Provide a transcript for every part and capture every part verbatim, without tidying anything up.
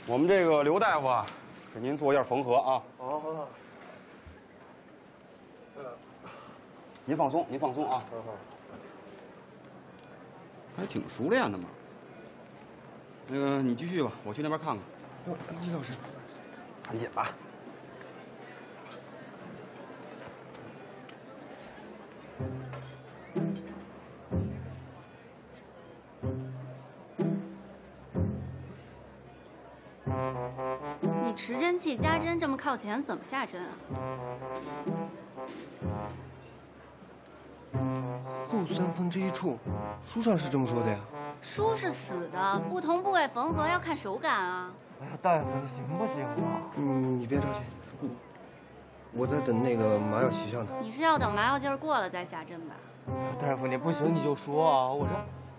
我们这个刘大夫啊，给您做一下缝合啊。 哦。呃， 您放松，您放松啊。 好好。 还挺熟练的嘛。那个，你继续吧，我去那边看看。 哦，李老师， 赶紧吧。 你持针器加针这么靠前，怎么下针啊？ 后三分之一处，书上是这么说的呀。 书是死的，不同部位缝合要看手感啊。 哎呀，大夫，你行不行啊？ 嗯，你别着急，我我在等那个麻药起效呢。 你是要等麻药劲儿过了再下针吧？ 大夫，你不行你就说啊，我这。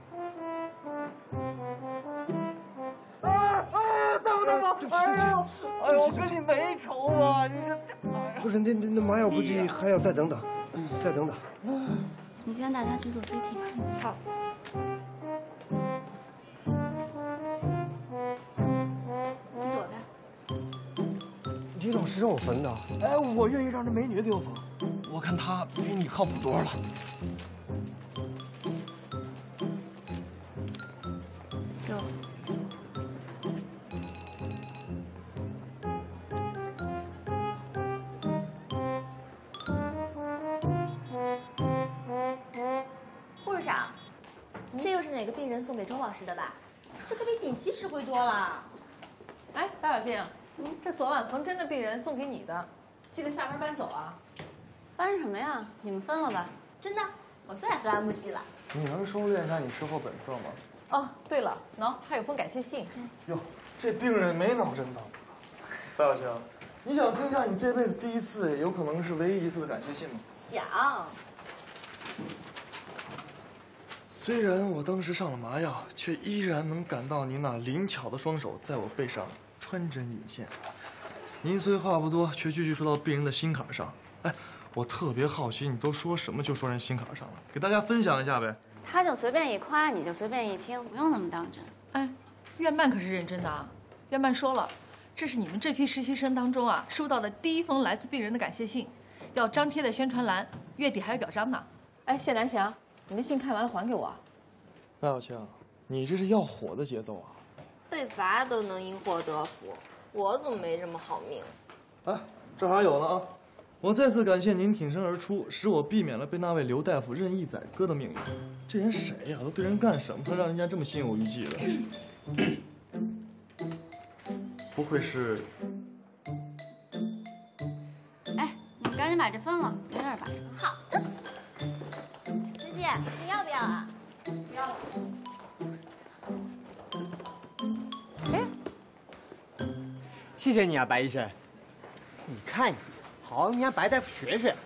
对不起，对不起， 哎呦，我跟你没仇啊！你这不是那那那麻药估计还要再等等，再等等。 你先带他去做 C T。好。你躲开。 李老师让我缝的。 哎，我愿意让这美女给我缝，我看她比你靠谱多了。 给我。 这又是哪个病人送给周老师的吧？这可比锦旗实惠多了。 哎，白小静，嗯，这昨晚缝针的病人送给你的，记得下班搬走啊。 搬什么呀？你们分了吧？ 真的，我最爱喝安慕希了。 你能收敛一下你吃货本色吗？ 哦，对了，喏，还有封感谢信。 哟，这病人没脑震荡。白小静，你想听下你这辈子第一次，也有可能是唯一一次的感谢信吗？ 想。 虽然我当时上了麻药，却依然能感到您那灵巧的双手在我背上穿针引线。您虽话不多，却句句说到病人的心坎上。哎，我特别好奇，你都说什么就说人心坎上了？给大家分享一下呗。 他就随便一夸，你就随便一听，不用那么当真。 哎，院办可是认真的啊！院办说了，这是你们这批实习生当中啊收到的第一封来自病人的感谢信，要张贴在宣传栏，月底还有表彰呢。哎，谢南翔。 你的信看完了还给我。 白小青，你这是要火的节奏啊！ 被罚都能因祸得福，我怎么没这么好命？ 哎，这还有呢啊！我再次感谢您挺身而出，使我避免了被那位刘大夫任意宰割的命运。这人谁呀？都对人干什么了，让人家这么心有余悸的？不会是…… 哎，你们赶紧把这分了，留点吧。 好的。 姐，你要不要啊？不要了。 哎，谢谢你啊，白医生。你看你，好好跟人家白大夫学学。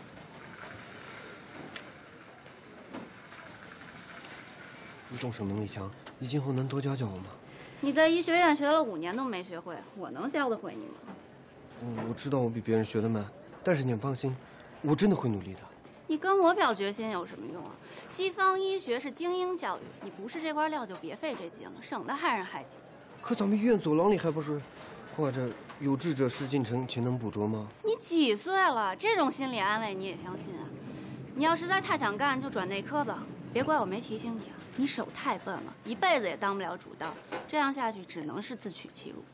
你懂什么，魏强？你今后能多教教我吗？ 你在医学院学了五年都没学会，我能教得会你吗？ 嗯，我知道我比别人学得慢，但是你们放心，我真的会努力的。 你跟我表决心有什么用啊？西方医学是精英教育，你不是这块料就别费这劲了，省得害人害己。 可咱们医院走廊里还不是挂着“有志者事竟成，勤能补拙”吗？ 你几岁了？这种心理安慰你也相信啊？你要实在太想干，就转内科吧。别怪我没提醒你啊，你手太笨了，一辈子也当不了主刀。这样下去只能是自取其辱。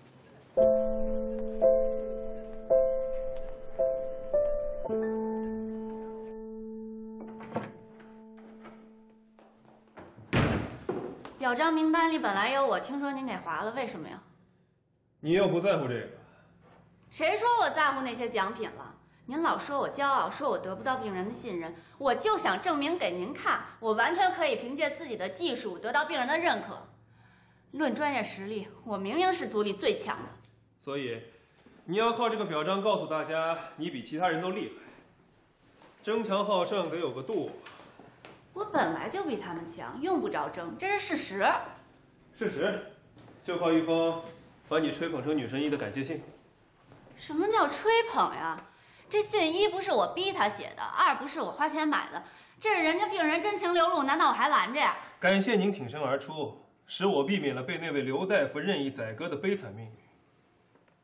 表彰名单里本来有我，听说您给划了，为什么呀？ 你又不在乎这个？ 谁说我在乎那些奖品了？您老说我骄傲，说我得不到病人的信任，我就想证明给您看，我完全可以凭借自己的技术得到病人的认可。论专业实力，我明明是组里最强的。 所以，你要靠这个表彰告诉大家，你比其他人都厉害。争强好胜得有个度。 我本来就比他们强，用不着争，这是事实。 事实，就靠一封把你吹捧成女神医的感谢信。 什么叫吹捧呀？这信一不是我逼他写的，二不是我花钱买的，这是人家病人真情流露，难道我还拦着呀？ 感谢您挺身而出，使我避免了被那位刘大夫任意宰割的悲惨命运。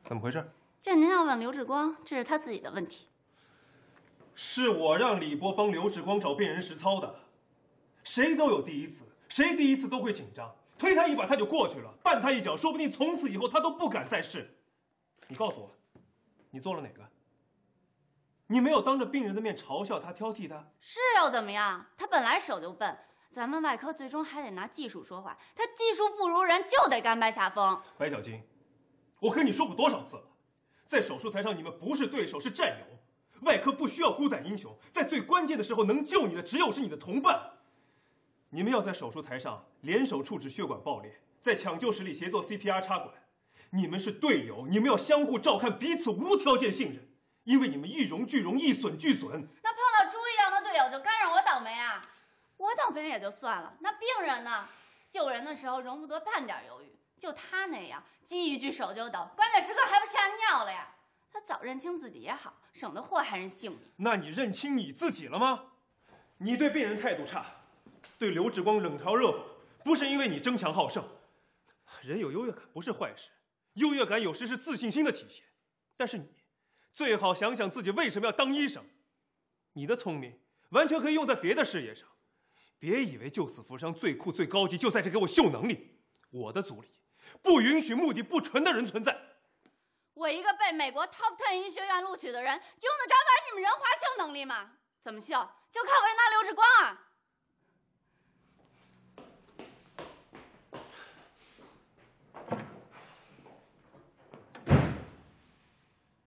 怎么回事？ 这您要问刘志光，这是他自己的问题。 是我让李波帮刘志光找病人实操的。谁都有第一次，谁第一次都会紧张，推他一把他就过去了，绊他一脚，说不定从此以后他都不敢再试。你告诉我，你做了哪个？你没有当着病人的面嘲笑他、挑剔他， 是又怎么样？他本来手就笨，咱们外科最终还得拿技术说话，他技术不如人，就得甘拜下风。 白小晶，我跟你说过多少次了，在手术台上你们不是对手，是战友。外科不需要孤胆英雄，在最关键的时候能救你的只有是你的同伴。你们要在手术台上联手处置血管爆裂，在抢救室里协作 C P R 插管。你们是队友，你们要相互照看，彼此无条件信任，因为你们一荣俱荣，一损俱损。 那碰到猪一样的队友就干让我倒霉啊！我倒霉也就算了，那病人呢？救人的时候容不得半点犹豫，就他那样，击一句手就抖，关键时刻还不吓尿了呀！他早认清自己也好，省得祸害人性命。 那你认清你自己了吗？你对病人态度差，对刘志光冷嘲热讽，不是因为你争强好胜。人有优越感不是坏事，优越感有时是自信心的体现。但是你最好想想自己为什么要当医生。你的聪明完全可以用在别的事业上，别以为救死扶伤最酷最高级就在这给我秀能力。我的组里不允许目的不纯的人存在。 我一个被美国 Top Ten 医学院录取的人，用得着咱你们人华秀能力吗？怎么秀？就靠为难刘志光啊！